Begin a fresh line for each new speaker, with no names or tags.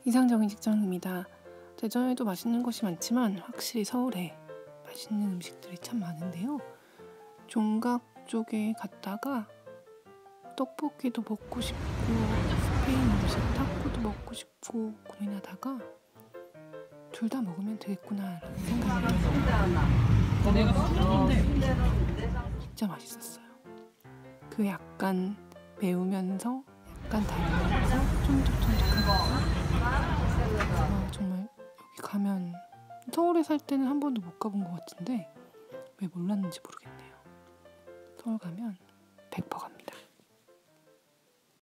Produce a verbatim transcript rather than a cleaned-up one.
이상적인 직장입니다. 대전에도 맛있는 곳이 많지만 확실히 서울에 맛있는 음식들이 참 많은데요. 종각 쪽에 갔다가 떡볶이도 먹고 싶고 스페인 음식 타코도 먹고 싶고 고민하다가 둘 다 먹으면 되겠구나 라는 생각이 들었어요. 진짜 맛있었어요. 그 약간 매우면서 약간 달면서 쫀득쫀득한 아, 정말 여기 가면 서울에 살 때는 한 번도 못 가본 것 같은데 왜 몰랐는지 모르겠네요. 서울 가면 백 퍼센트 갑니다.